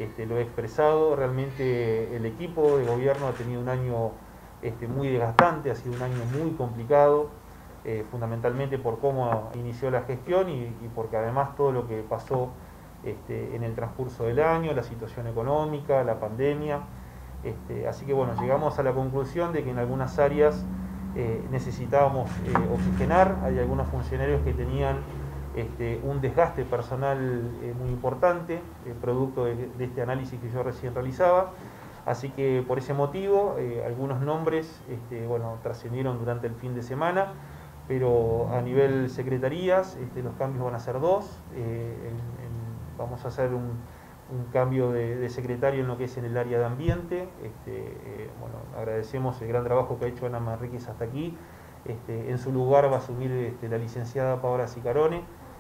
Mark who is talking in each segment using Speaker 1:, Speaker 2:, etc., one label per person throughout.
Speaker 1: lo he expresado. Realmente el equipo de gobierno ha tenido un año muy desgastante, ha sido un año muy complicado, fundamentalmente por cómo inició la gestión y porque además todo lo que pasó en el transcurso del año, la situación económica, la pandemia. Así que bueno, llegamos a la conclusión de que en algunas áreas necesitábamos oxigenar. Hay algunos funcionarios que tenían un desgaste personal muy importante, producto de este análisis que yo recién realizaba. Así que por ese motivo, algunos nombres bueno, trascendieron durante el fin de semana, pero a nivel secretarías los cambios van a ser dos. Vamos a hacer un cambio de secretario en lo que es en el área de ambiente. Bueno, agradecemos el gran trabajo que ha hecho Ana Manríquez hasta aquí. En su lugar va a asumir la licenciada Paola Sicarone.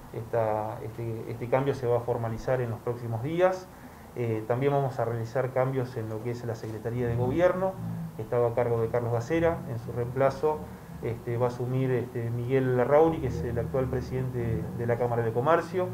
Speaker 1: Este cambio se va a formalizar en los próximos días. También vamos a realizar cambios en lo que es la Secretaría de Gobierno, que estaba a cargo de Carlos Gacera. En su reemplazo va a asumir Miguel Larrauri, que es el actual presidente de la Cámara de Comercio.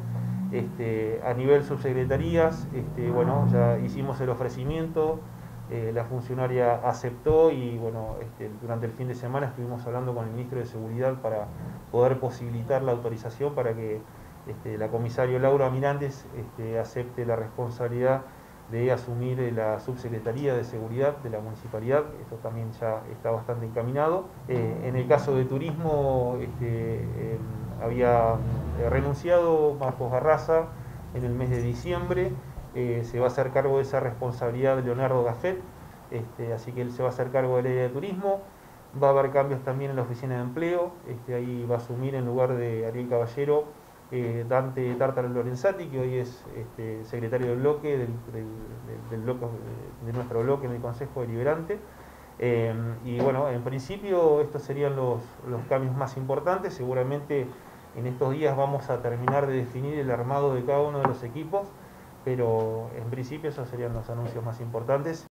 Speaker 1: A nivel subsecretarías, bueno, ya hicimos el ofrecimiento, la funcionaria aceptó y bueno, durante el fin de semana estuvimos hablando con el ministro de Seguridad para poder posibilitar la autorización para que la comisaria Laura Mirandes acepte la responsabilidad de asumir la subsecretaría de Seguridad de la Municipalidad. Esto también ya está bastante encaminado. En el caso de turismo, había renunciado Marcos Garraza en el mes de diciembre. Se va a hacer cargo de esa responsabilidad de Leonardo Gaffet, así que él se va a hacer cargo del área de turismo. Va a haber cambios también en la oficina de empleo. Ahí va a asumir en lugar de Ariel Caballero Dante Tártaro Lorenzati, que hoy es secretario del bloque, del bloque de nuestro bloque en el Consejo Deliberante. Y bueno, en principio estos serían los cambios más importantes. Seguramente en estos días vamos a terminar de definir el armado de cada uno de los equipos, pero en principio esos serían los anuncios más importantes.